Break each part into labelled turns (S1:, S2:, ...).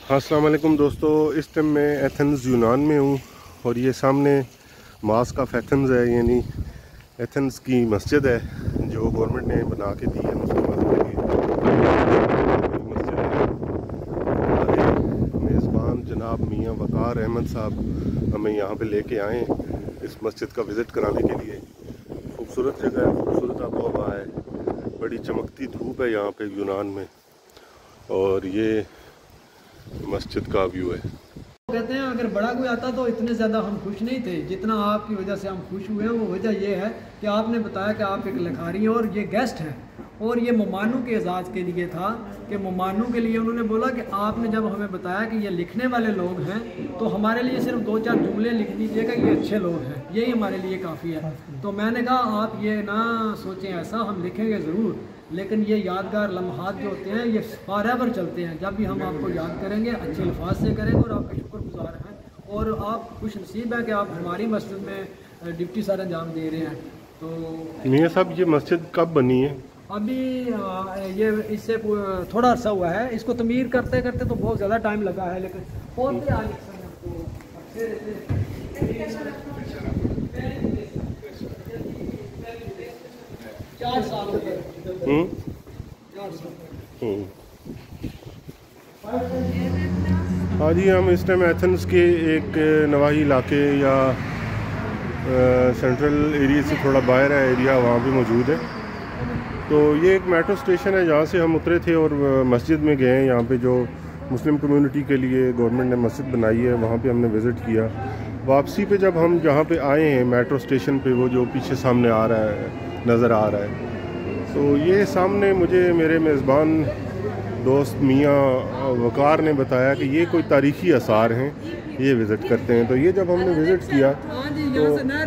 S1: अस्सलाम वालेकुम दोस्तों, इस टाइम मैं एथेंस यूनान में हूँ और ये सामने मास्क ऑफ एथेंस है, यानी एथेंस की मस्जिद है जो गवर्नमेंट ने बना के दी है मुसलमानों के लिए। मस्जिद है। हमारे मेज़बान जनाब मियाँ वक़ार अहमद साहब हमें यहाँ पे लेके आए इस मस्जिद का विज़िट कराने के लिए। खूबसूरत जगह है, खूबसूरत आबो हवा है, बड़ी चमकती धूप है यहाँ पे यूनान में, और ये मस्जिद का व्यू है।
S2: कहते हैं अगर बड़ा कोई आता तो इतने ज़्यादा हम खुश नहीं थे जितना आपकी वजह से हम खुश हुए हैं। वो वजह यह है कि आपने बताया कि आप एक लिखारी हैं और ये गेस्ट हैं, और ये मेहमानों के एजाज़ के लिए था कि मेहमानों के लिए उन्होंने बोला कि आपने जब हमें बताया कि ये लिखने वाले लोग हैं तो हमारे लिए सिर्फ 2-4 जुमले लिख दीजिएगा, ये अच्छे लोग हैं, यही हमारे लिए काफ़ी है। तो मैंने कहा आप ये ना सोचें ऐसा, हम लिखेंगे ज़रूर, लेकिन ये यादगार लम्हात जो होते हैं ये फॉरएवर चलते हैं। जब भी हम आपको याद करेंगे अच्छे अल्फाज से करेंगे और आपके शुक्रगुजार हैं, और आप खुश नसीब हैं कि आप हमारी मस्जिद में ड्यूटी सर अंजाम दे रहे हैं। तो
S1: मियाँ साहब, ये मस्जिद कब बनी है?
S2: अभी ये इससे थोड़ा अर्सा हुआ है, इसको तमीर करते करते तो बहुत ज़्यादा टाइम लगा है, लेकिन पौधे आज 4 साल हो गए। 4 साल।
S1: हाँ जी, हम इस टाइम एथेंस के एक नवाही इलाके या सेंट्रल एरिया से थोड़ा बाहर है एरिया, वहाँ पे मौजूद है। तो ये एक मेट्रो स्टेशन है जहाँ से हम उतरे थे और मस्जिद में गए हैं। यहाँ पे जो मुस्लिम कम्युनिटी के लिए गवर्नमेंट ने मस्जिद बनाई है, वहाँ पे हमने विज़िट किया। वापसी पे जब हम जहाँ पे आए हैं मेट्रो स्टेशन पे, वो जो पीछे सामने आ रहा है, नज़र आ रहा है, तो ये सामने मुझे मेरे मेज़बान दोस्त मियाँ वक़ार ने बताया कि ये कोई तारीख़ी आसार हैं, ये विज़िट करते हैं। तो ये जब हमने विज़िट किया तो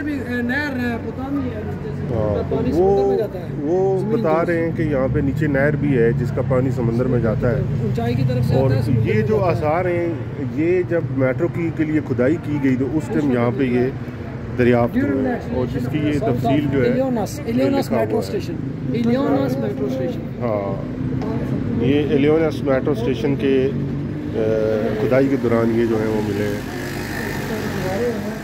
S1: वो बता रहे हैं कि यहाँ पे नीचे नहर भी है जिसका पानी समंदर में जाता है
S2: ऊंचाई की तरफ से।
S1: और ये जो आसार हैं, ये जब मेट्रो की लिए खुदाई की गई तो उस टाइम यहाँ पे ये दरियाफ्त हुए, और जिसकी ये तफसील जो है
S2: इलियोनस मेट्रो स्टेशन, इलियोनस मेट्रो स्टेशन।
S1: हाँ, ये इलियोनस मेट्रो स्टेशन के खुदाई के दौरान ये जो है वो मिले हैं।